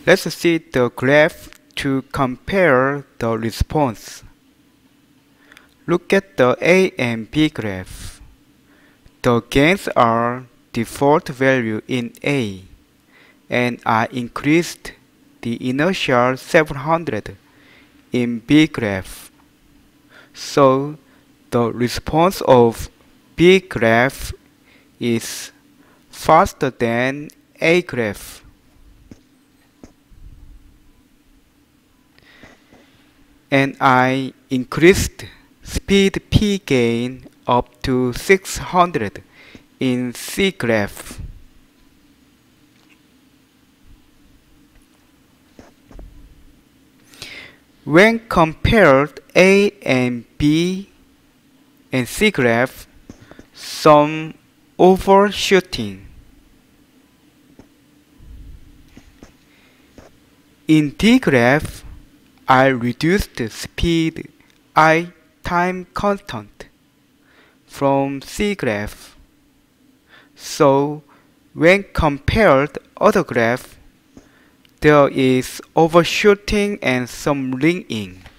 Let's see the graph to compare the response. Look at the A and B graph. The gains are default value in A, and I increased the inertial 700 in B graph. So the response of B graph is faster than A graph. And I increased speed P gain up to 600 in C graph. When compared A and B and C graph, some overshooting. In D graph, I reduced the speed I time constant from C graph. So when compared other graph, there is overshooting and some ring-in.